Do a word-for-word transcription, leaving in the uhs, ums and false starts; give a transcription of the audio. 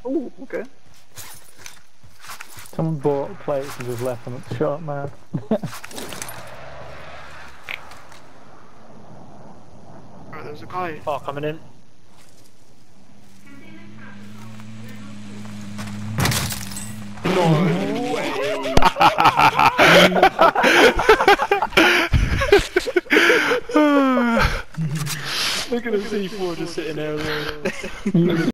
Oh, okay. Someone bought plates and just left them at the shop, man. Alright, there's a guy. Oh, coming in. No way. Look at the C four just sitting there.